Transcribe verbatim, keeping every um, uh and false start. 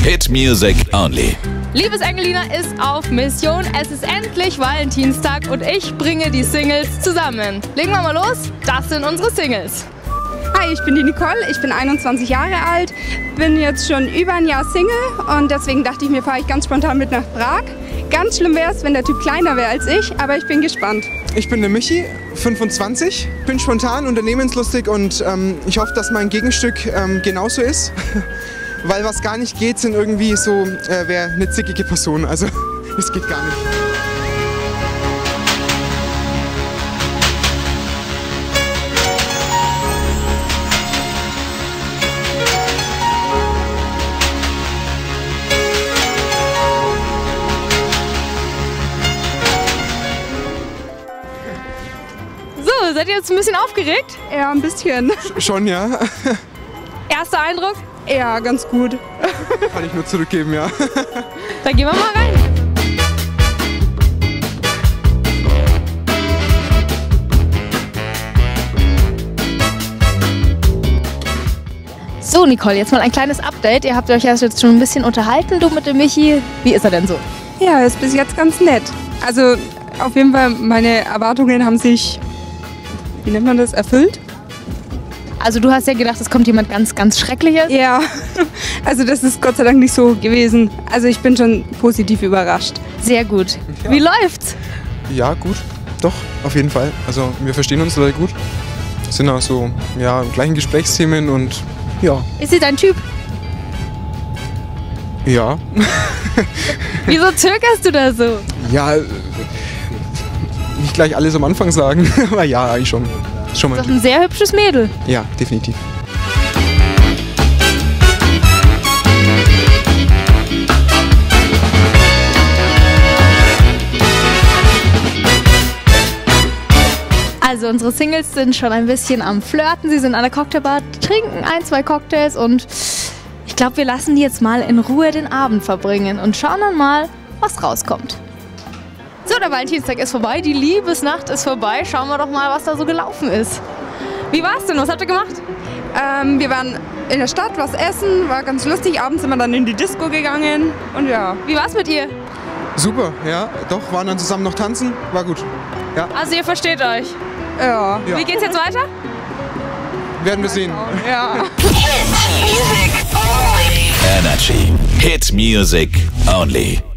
Hit Music Only. Liebes Engelina ist auf Mission. Es ist endlich Valentinstag und ich bringe die Singles zusammen. Legen wir mal los. Das sind unsere Singles. Hi, ich bin die Nicole, ich bin einundzwanzig Jahre alt, bin jetzt schon über ein Jahr Single und deswegen dachte ich mir, fahre ich ganz spontan mit nach Prag. Ganz schlimm wäre es, wenn der Typ kleiner wäre als ich, aber ich bin gespannt. Ich bin der Michi, fünfundzwanzig, bin spontan, unternehmenslustig und ähm, ich hoffe, dass mein Gegenstück ähm, genauso ist. Weil was gar nicht geht, sind irgendwie so, äh, wäre eine zickige Person, also das geht gar nicht. So, seid ihr jetzt ein bisschen aufgeregt? Ja, ein bisschen. Schon, ja. Erster Eindruck? Ja, ganz gut. Kann ich nur zurückgeben, ja. Dann gehen wir mal rein. So, Nicole, jetzt mal ein kleines Update. Ihr habt euch ja jetzt schon ein bisschen unterhalten, du mit dem Michi. Wie ist er denn so? Ja, ist bis jetzt ganz nett. Also auf jeden Fall, meine Erwartungen haben sich, wie nennt man das, erfüllt. Also du hast ja gedacht, es kommt jemand ganz, ganz Schreckliches. Ja, also das ist Gott sei Dank nicht so gewesen. Also ich bin schon positiv überrascht. Sehr gut. Ja. Wie läuft's? Ja, gut. Doch, auf jeden Fall. Also wir verstehen uns sehr gut. Sind auch so, ja, gleichen Gesprächsthemen und ja. Ist sie dein Typ? Ja. Wieso zögerst du da so? Ja, äh, nicht gleich alles am Anfang sagen, aber ja, eigentlich schon. Schon mal Das ist doch ein sehr hübsches Mädel. Ja, definitiv. Also unsere Singles sind schon ein bisschen am Flirten. Sie sind an der Cocktailbar, trinken ein, zwei Cocktails und ich glaube, wir lassen die jetzt mal in Ruhe den Abend verbringen und schauen dann mal, was rauskommt. So, der Valentinstag ist vorbei, die Liebesnacht ist vorbei. Schauen wir doch mal, was da so gelaufen ist. Wie war's denn? Was habt ihr gemacht? Ähm, wir waren in der Stadt, was essen, war ganz lustig. Abends sind wir dann in die Disco gegangen und ja. Wie war's mit ihr? Super, ja, doch, waren dann zusammen noch tanzen, war gut. Ja. Also ihr versteht euch. Ja. Ja. Wie geht's jetzt weiter? Werden wir sehen. Ja. Energy. Hit Music Only.